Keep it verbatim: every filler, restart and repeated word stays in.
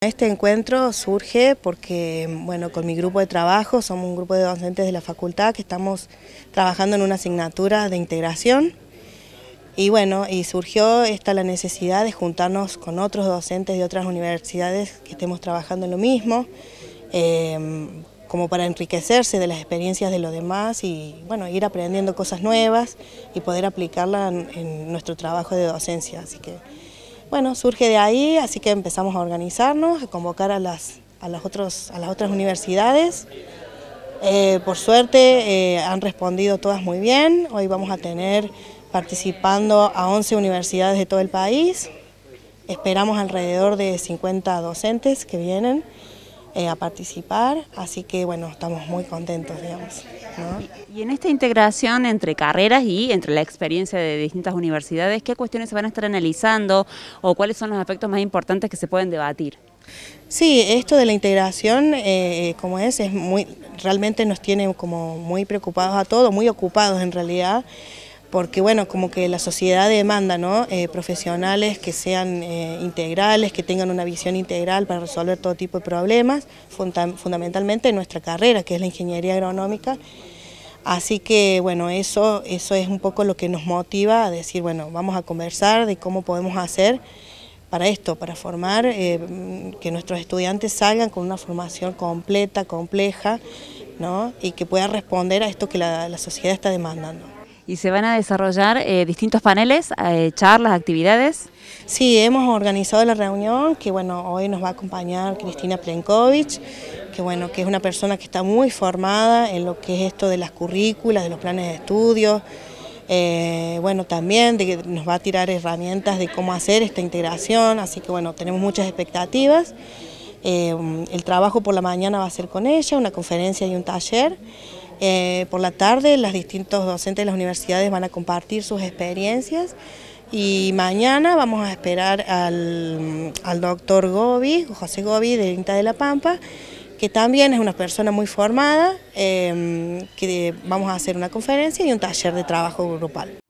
Este encuentro surge porque, bueno, con mi grupo de trabajo, somos un grupo de docentes de la facultad que estamos trabajando en una asignatura de integración y bueno, y surgió esta la necesidad de juntarnos con otros docentes de otras universidades que estemos trabajando en lo mismo, eh, como para enriquecerse de las experiencias de los demás y bueno, ir aprendiendo cosas nuevas y poder aplicarlas en, en nuestro trabajo de docencia. Así que bueno, surge de ahí, así que empezamos a organizarnos, a convocar a las, a las, otros, a las otras universidades. Eh, por suerte eh, han respondido todas muy bien. Hoy vamos a tener participando a once universidades de todo el país. Esperamos alrededor de cincuenta docentes que vienen eh, a participar, así que bueno, estamos muy contentos, digamos, ¿no? Y en esta integración entre carreras y entre la experiencia de distintas universidades, ¿qué cuestiones se van a estar analizando o cuáles son los aspectos más importantes que se pueden debatir? Sí, esto de la integración, eh, como es, es muy, realmente nos tiene como muy preocupados a todos, muy ocupados en realidad, porque bueno, como que la sociedad demanda, ¿no? eh, profesionales que sean eh, integrales, que tengan una visión integral para resolver todo tipo de problemas, funda fundamentalmente en nuestra carrera, que es la ingeniería agronómica. Así que bueno, eso, eso es un poco lo que nos motiva a decir, bueno, vamos a conversar de cómo podemos hacer para esto, para formar, eh, que nuestros estudiantes salgan con una formación completa, compleja, ¿no? Y que pueda responder a esto que la, la sociedad está demandando. ¿Y se van a desarrollar eh, distintos paneles, eh, charlas, actividades? Sí, hemos organizado la reunión, que bueno, hoy nos va a acompañar Cristina Plenković, que bueno, que es una persona que está muy formada en lo que es esto de las currículas, de los planes de estudio. Eh, bueno, también de que nos va a tirar herramientas de cómo hacer esta integración, así que bueno, tenemos muchas expectativas. Eh, el trabajo por la mañana va a ser con ella, una conferencia y un taller. Eh, por la tarde, los distintos docentes de las universidades van a compartir sus experiencias y mañana vamos a esperar al, al doctor Gobi, José Gobi de INTA de La Pampa, que también es una persona muy formada, eh, que vamos a hacer una conferencia y un taller de trabajo grupal.